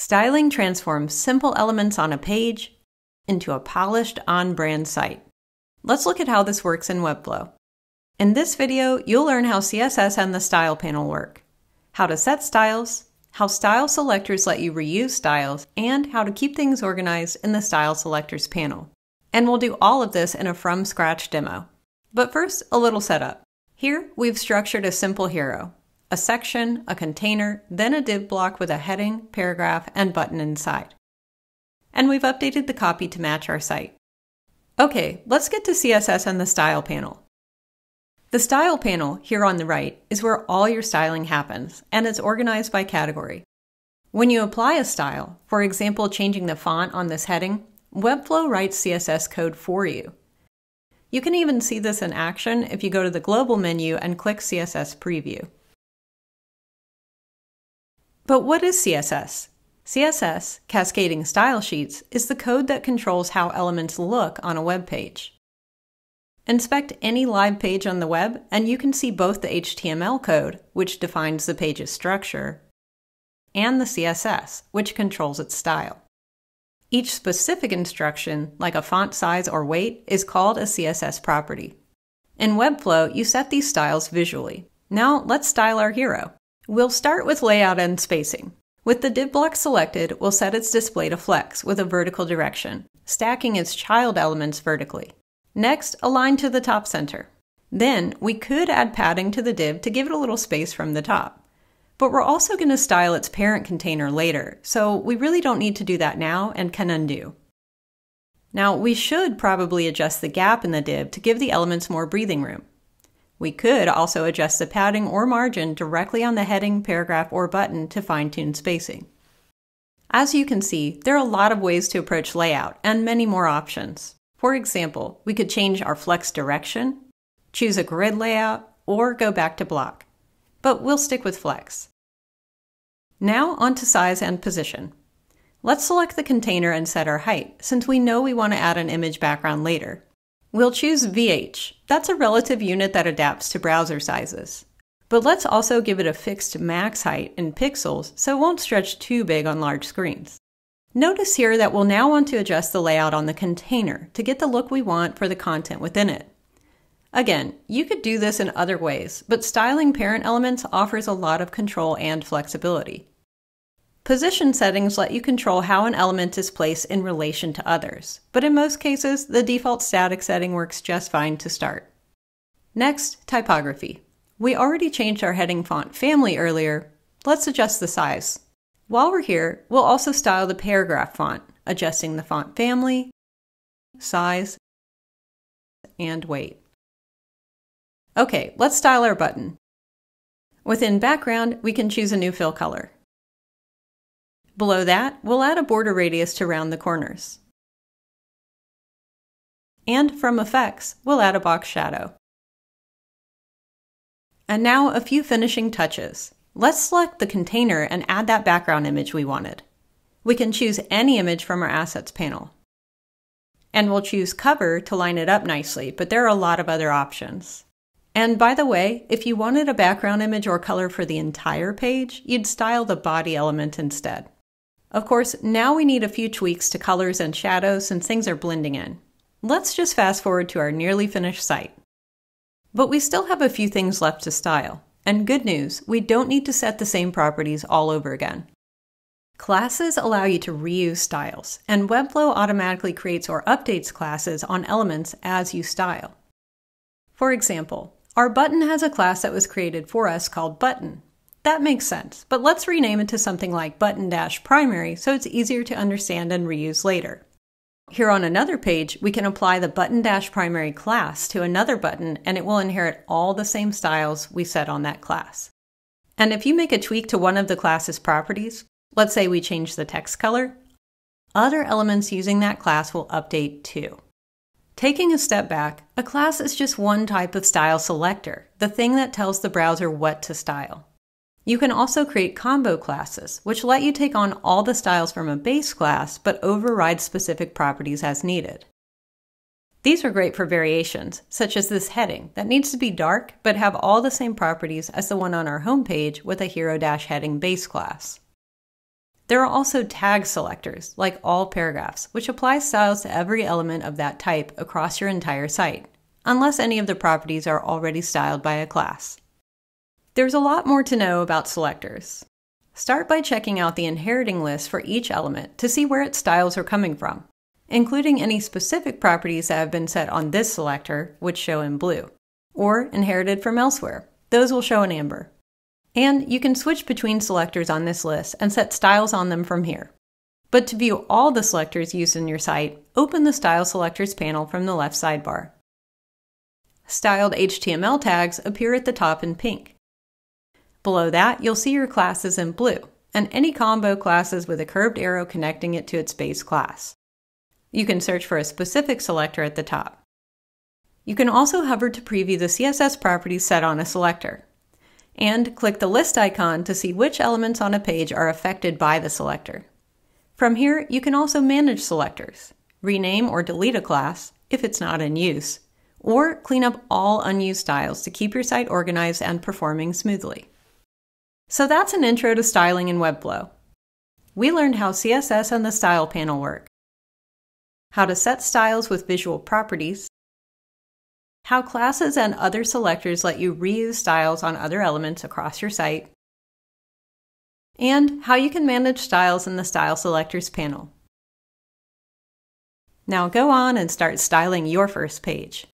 Styling transforms simple elements on a page into a polished, on-brand site. Let's look at how this works in Webflow. In this video, you'll learn how CSS and the Style panel work, how to set styles, how style selectors let you reuse styles, and how to keep things organized in the Style Selectors panel. And we'll do all of this in a from-scratch demo. But first, a little setup. Here, we've structured a simple hero, a section, a container, then a div block with a heading, paragraph, and button inside. And we've updated the copy to match our site. Okay, let's get to CSS and the Style panel. The Style panel, here on the right, is where all your styling happens, and it's organized by category. When you apply a style, for example changing the font on this heading, Webflow writes CSS code for you. You can even see this in action if you go to the global menu and click CSS Preview. But what is CSS? CSS, Cascading Style Sheets, is the code that controls how elements look on a web page. Inspect any live page on the web, and you can see both the HTML code, which defines the page's structure, and the CSS, which controls its style. Each specific instruction, like a font size or weight, is called a CSS property. In Webflow, you set these styles visually. Now let's style our hero. We'll start with layout and spacing. With the div block selected, we'll set its display to flex with a vertical direction, stacking its child elements vertically. Next, align to the top center. Then, we could add padding to the div to give it a little space from the top. But we're also going to style its parent container later, so we really don't need to do that now and can undo. Now, we should probably adjust the gap in the div to give the elements more breathing room. We could also adjust the padding or margin directly on the heading, paragraph, or button to fine-tune spacing. As you can see, there are a lot of ways to approach layout and many more options. For example, we could change our flex direction, choose a grid layout, or go back to block. But we'll stick with flex. Now on to size and position. Let's select the container and set our height, since we know we want to add an image background later. We'll choose VH. That's a relative unit that adapts to browser sizes. But let's also give it a fixed max height in pixels so it won't stretch too big on large screens. Notice here that we'll now want to adjust the layout on the container to get the look we want for the content within it. Again, you could do this in other ways, but styling parent elements offers a lot of control and flexibility. Position settings let you control how an element is placed in relation to others, but in most cases, the default static setting works just fine to start. Next, typography. We already changed our heading font family earlier. Let's adjust the size. While we're here, we'll also style the paragraph font, adjusting the font family, size, and weight. Okay, let's style our button. Within background, we can choose a new fill color. Below that, we'll add a border radius to round the corners. And from effects, we'll add a box shadow. And now a few finishing touches. Let's select the container and add that background image we wanted. We can choose any image from our Assets panel. And we'll choose Cover to line it up nicely, but there are a lot of other options. And by the way, if you wanted a background image or color for the entire page, you'd style the body element instead. Of course, now we need a few tweaks to colors and shadows since things are blending in. Let's just fast forward to our nearly finished site. But we still have a few things left to style. And good news, we don't need to set the same properties all over again. Classes allow you to reuse styles, and Webflow automatically creates or updates classes on elements as you style. For example, our button has a class that was created for us called Button. That makes sense, but let's rename it to something like button-primary so it's easier to understand and reuse later. Here on another page, we can apply the button-primary class to another button and it will inherit all the same styles we set on that class. And if you make a tweak to one of the class's properties, let's say we change the text color, other elements using that class will update too. Taking a step back, a class is just one type of style selector, the thing that tells the browser what to style. You can also create combo classes, which let you take on all the styles from a base class, but override specific properties as needed. These are great for variations, such as this heading that needs to be dark, but have all the same properties as the one on our home page with a hero-heading base class. There are also tag selectors, like all paragraphs, which apply styles to every element of that type across your entire site, unless any of the properties are already styled by a class. There's a lot more to know about selectors. Start by checking out the inheriting list for each element to see where its styles are coming from, including any specific properties that have been set on this selector, which show in blue, or inherited from elsewhere. Those will show in amber. And you can switch between selectors on this list and set styles on them from here. But to view all the selectors used in your site, open the Style Selectors panel from the left sidebar. Styled HTML tags appear at the top in pink. Below that, you'll see your classes in blue, and any combo classes with a curved arrow connecting it to its base class. You can search for a specific selector at the top. You can also hover to preview the CSS properties set on a selector, and click the list icon to see which elements on a page are affected by the selector. From here, you can also manage selectors, rename or delete a class if it's not in use, or clean up all unused styles to keep your site organized and performing smoothly. So that's an intro to styling in Webflow. We learned how CSS and the Style panel work, how to set styles with visual properties, how classes and other selectors let you reuse styles on other elements across your site, and how you can manage styles in the Style Selectors panel. Now go on and start styling your first page.